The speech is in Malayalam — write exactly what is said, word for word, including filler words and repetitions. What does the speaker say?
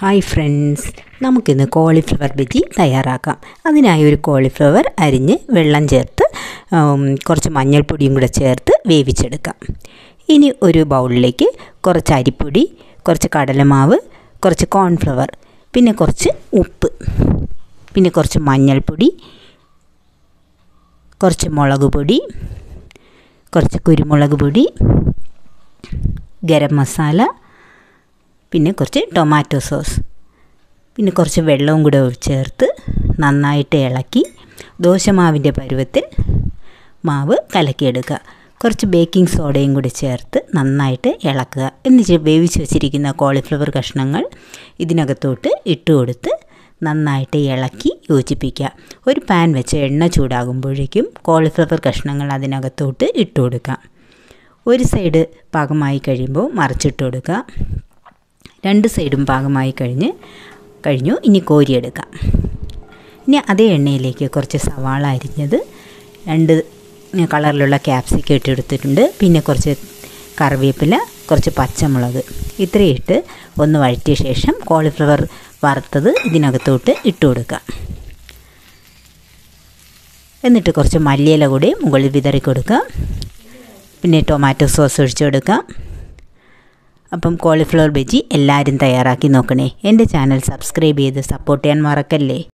ഹായ് ഫ്രണ്ട്സ്, നമുക്കിന്ന് കോളിഫ്ലവർ ബജി തയ്യാറാക്കാം. അതിനായി ഒരു കോളിഫ്ലവർ അരിഞ്ഞ് വെള്ളം ചേർത്ത് കുറച്ച് മഞ്ഞൾപ്പൊടിയും കൂടെ ചേർത്ത് വേവിച്ചെടുക്കാം. ഇനി ഒരു ബൗളിലേക്ക് കുറച്ച് അരിപ്പൊടി, കുറച്ച് കടലമാവ്, കുറച്ച് കോൺഫ്ലവർ, പിന്നെ കുറച്ച് ഉപ്പ്, പിന്നെ കുറച്ച് മഞ്ഞൾപ്പൊടി, കുറച്ച് മുളക് പൊടി, കുറച്ച് കുരുമുളക് പൊടി, ഗരം മസാല, പിന്നെ കുറച്ച് ടൊമാറ്റോ സോസ്, പിന്നെ കുറച്ച് വെള്ളവും കൂടെ ചേർത്ത് നന്നായിട്ട് ഇളക്കി ദോശമാവിൻ്റെ പരുവത്തിൽ മാവ് കലക്കിയെടുക്കുക. കുറച്ച് ബേക്കിംഗ് സോഡയും കൂടി ചേർത്ത് നന്നായിട്ട് ഇളക്കുക. എന്നിട്ട് വേവിച്ച് വെച്ചിരിക്കുന്ന കോളിഫ്ലവർ കഷ്ണങ്ങൾ ഇതിനകത്തോട്ട് ഇട്ട് കൊടുത്ത് നന്നായിട്ട് ഇളക്കി യോജിപ്പിക്കുക. ഒരു പാൻ വെച്ച് എണ്ണ ചൂടാകുമ്പോഴേക്കും കോളിഫ്ലവർ കഷ്ണങ്ങൾ അതിനകത്തോട്ട് ഇട്ട് കൊടുക്കുക. ഒരു സൈഡ് പാകമായി കഴിയുമ്പോൾ മറിച്ചിട്ട് കൊടുക്കുക. രണ്ട് സൈഡും പാകമായി കഴിഞ്ഞ് കഴിഞ്ഞു ഇനി കോരിയെടുക്കാം. ഇനി അതേ എണ്ണയിലേക്ക് കുറച്ച് സവാള അരിഞ്ഞത്, രണ്ട് കളറിലുള്ള ക്യാപ്സിക്കം ഇട്ടെടുത്തിട്ടുണ്ട്, പിന്നെ കുറച്ച് കറിവേപ്പില, കുറച്ച് പച്ചമുളക്, ഇത്രയും ഇട്ട് ഒന്ന് വഴറ്റിയ ശേഷം കോളിഫ്ലവർ വറുത്തത് ഇതിനകത്തോട്ട് ഇട്ട് കൊടുക്കുക. എന്നിട്ട് കുറച്ച് മല്ലിയില കൂടി മുകളിൽ വിതറി കൊടുക്കുക. പിന്നെ ടൊമാറ്റോ സോസ് ഒഴിച്ചു കൊടുക്കാം. അപ്പം കോളിഫ്ലവർ ബജി എല്ലാവരും തയ്യാറാക്കി നോക്കണേ. എൻ്റെ ചാനൽ സബ്സ്ക്രൈബ് ചെയ്ത് സപ്പോർട്ട് ചെയ്യാൻ മറക്കല്ലേ.